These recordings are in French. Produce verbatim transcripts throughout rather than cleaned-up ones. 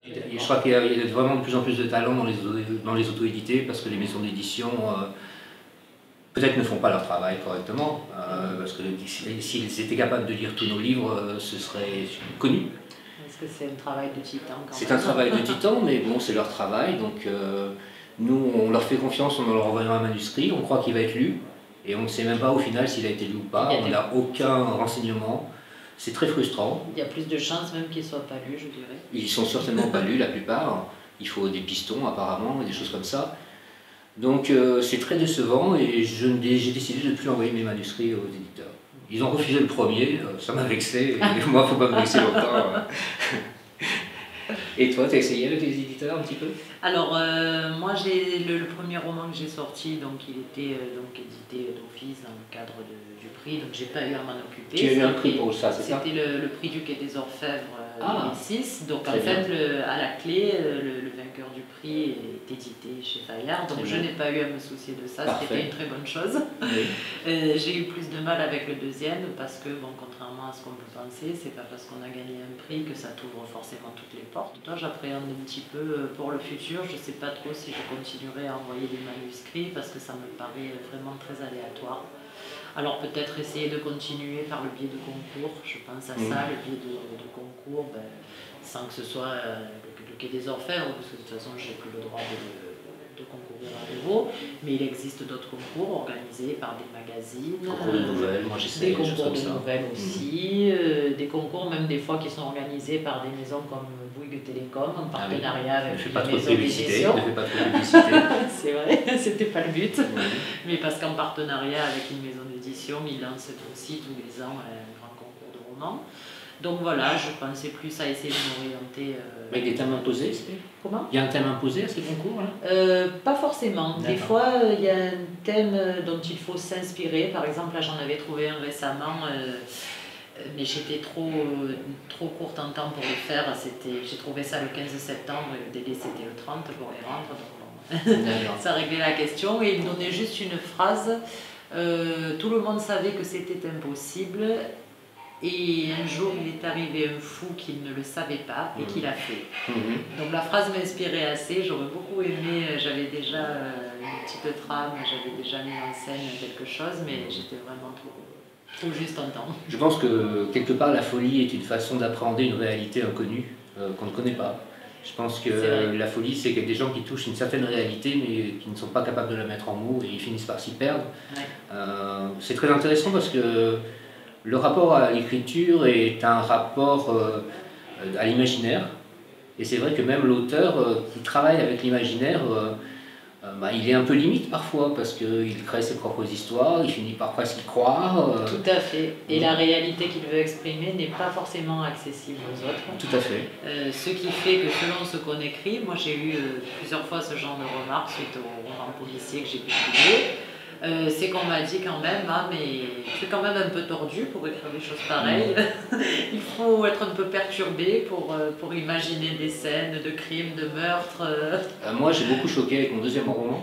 Et je crois qu'il y a vraiment de plus en plus de talent dans les, dans les auto-édités parce que les maisons d'édition euh, peut-être ne font pas leur travail correctement, euh, parce que s'ils étaient capables de lire tous nos livres, euh, ce serait connu. Est-ce que c'est un travail de titan quand même? C'est un travail de titan, mais bon, c'est leur travail, donc euh, nous on leur fait confiance en leur envoyant un manuscrit, on croit qu'il va être lu, et on ne sait même pas au final s'il a été lu ou pas, on n'a aucun renseignement. C'est très frustrant. Il y a plus de chances même qu'ils ne soient pas lus, je dirais. Ils ne sont certainement pas lus, la plupart. Il faut des pistons apparemment, et des choses comme ça. Donc euh, c'est très décevant et j'ai décidé de ne plus envoyer mes manuscrits aux éditeurs. Ils ont refusé le premier, ça m'a vexé, et moi il ne faut pas me vexer longtemps. Et toi, tu as essayé avec les éditeurs un petit peu? Alors, euh, moi, j'ai le, le premier roman que j'ai sorti, donc il était euh, donc édité d'office dans le cadre de, du prix, donc j'ai pas eu à m'en occuper. Tu as eu un prix pour ça, c'est ça? C'était le, le prix du Quai des Orfèvres euh, ah, deux mille six. Donc en fait, le, à la clé, le, le vainqueur du prix est édité chez Fayard, donc je n'ai pas eu à me soucier de ça, c'était une très bonne chose. Oui. euh, j'ai eu plus de mal avec le deuxième parce que, bon, contrairement à ce qu'on peut penser, c'est pas parce qu'on a gagné un prix que ça t'ouvre forcément toutes les portes. Toi, j'appréhende un petit peu pour le futur, je sais pas trop si je continuerai à envoyer des manuscrits parce que ça me paraît vraiment très aléatoire. Alors peut-être essayer de continuer par le biais de concours, je pense à ça, mmh. le biais de, de concours, ben, sans que ce soit euh, le, le Quai des Orfèvres, parce que de toute façon j'ai plus le droit de, de concourir à nouveau, mais il existe d'autres concours organisés par des magazines, concours de nouvelles, moi j'essaie des concours de ça. nouvelles aussi, mmh. euh, des concours même des fois qui sont organisés par des maisons comme Bouygues Télécom, en partenariat ah oui. avec des maisons d'édition. Ne fais pas trop de publicité. C'est vrai, c'était pas le but, oui. mais parce qu'en partenariat avec une maison d'édition, ils lancent aussi tous les ans un grand concours de romans. Donc voilà, je pensais plus à essayer de m'orienter. Euh... Avec des thèmes imposés? Comment? Il y a un thème imposé à ces concours là? euh, Pas forcément. Des fois, euh, il y a un thème dont il faut s'inspirer. Par exemple, là j'en avais trouvé un récemment. Euh, mais j'étais trop, trop courte en temps pour le faire. J'ai trouvé ça le quinze septembre et le délai c'était le trente pour les rendre. Donc ça réglait la question et il donnait juste une phrase. Euh, tout le monde savait que c'était impossible et un jour il est arrivé un fou qui ne le savait pas et qui l'a fait. Mmh. Donc la phrase m'inspirait assez, j'aurais beaucoup aimé, j'avais déjà une petite trame, j'avais déjà mis en scène quelque chose, mais j'étais vraiment trop... Ou juste en temps. Je pense que quelque part la folie est une façon d'appréhender une réalité inconnue euh, qu'on ne connaît pas. Je pense que la folie c'est qu'il y a des gens qui touchent une certaine réalité mais qui ne sont pas capables de la mettre en mots et ils finissent par s'y perdre. Ouais. Euh, c'est très intéressant parce que le rapport à l'écriture est un rapport euh, à l'imaginaire et c'est vrai que même l'auteur euh, qui travaille avec l'imaginaire euh, Euh, bah, il est un peu limite parfois parce qu'il crée ses propres histoires, il finit par presque y croire. Euh... Tout à fait. Et mmh. la réalité qu'il veut exprimer n'est pas forcément accessible aux autres. Tout à fait. Euh, ce qui fait que selon ce qu'on écrit, moi j'ai eu euh, plusieurs fois ce genre de remarques suite au roman policier que j'ai publié. Euh, c'est qu'on m'a dit quand même, ah, mais tu es quand même un peu tordu pour écrire des choses pareilles. Mmh. Il faut être un peu perturbé pour, euh, pour imaginer des scènes de crimes, de meurtres. Euh. Euh, moi, j'ai beaucoup choqué avec mon deuxième roman.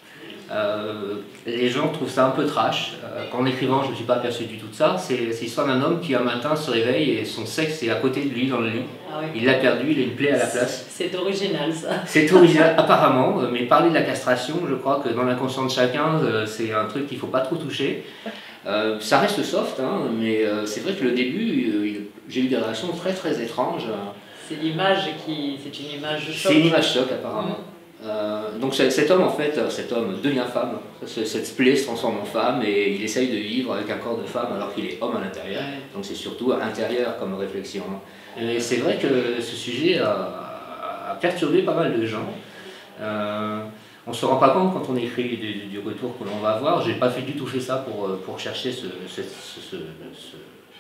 Euh, les gens trouvent ça un peu trash. Euh, qu'en écrivant, je ne me suis pas aperçu du tout de ça. C'est l'histoire d'un homme qui un matin se réveille et son sexe est à côté de lui dans le lit. Ah oui. Il l'a perdu, il a une plaie à la place. C'est original ça. C'est original apparemment, mais parler de la castration, je crois que dans l'inconscient de chacun, c'est un truc qu'il ne faut pas trop toucher. Euh, ça reste soft, hein, mais euh, c'est vrai que le début, euh, j'ai eu des réactions très très étranges. C'est l'image qui, c'est une image choc. C'est une image choc apparemment. Mmh. Euh, donc cet homme en fait, cet homme devient femme, cette plaie se transforme en femme et il essaye de vivre avec un corps de femme alors qu'il est homme à l'intérieur, ouais. Donc c'est surtout intérieur comme réflexion. Et c'est vrai que ce sujet a, a perturbé pas mal de gens. Euh, on ne se rend pas compte quand on écrit du, du retour que l'on va avoir. J'ai pas fait du tout fait ça pour, pour chercher ce, ce, ce, ce, ce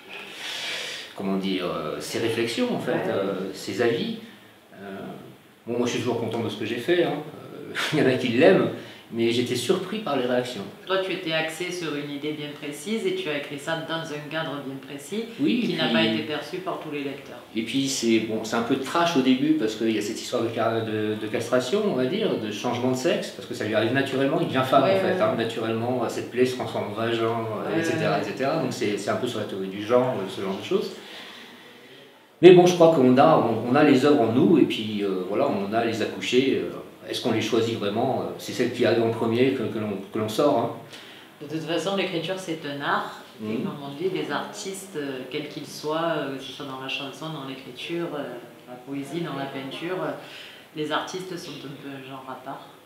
comment dire, ces réflexions en fait, ouais. euh, ces avis. Euh, Bon, moi je suis toujours content de ce que j'ai fait, hein. euh, il y en a qui l'aiment, mais j'étais surpris par les réactions. Toi tu étais axé sur une idée bien précise et tu as écrit ça dans un cadre bien précis, oui, qui puis, n'a pas été perçu par tous les lecteurs. Et puis c'est bon, un peu de trash au début parce qu'il y a cette histoire de, de, de castration, on va dire, de changement de sexe, parce que ça lui arrive naturellement, il devient femme ouais, en fait, ouais. hein, naturellement cette plaie se transforme en vagin, ouais, et cetera, ouais. et cetera. Donc c'est un peu sur la théorie du genre, ce genre de choses. Mais bon, je crois qu'on a, on, on a les œuvres en nous, et puis euh, voilà, on a les accoucher. Euh, Est-ce qu'on les choisit vraiment? C'est celle qui arrive en premier que, que l'on sort. Hein. De toute façon, l'écriture, c'est un art. Mmh. Et comme on dit, les artistes, euh, quels qu'ils soient, euh, que ce soit dans la chanson, dans l'écriture, euh, la poésie, dans la peinture, euh, les artistes sont un peu un genre à part.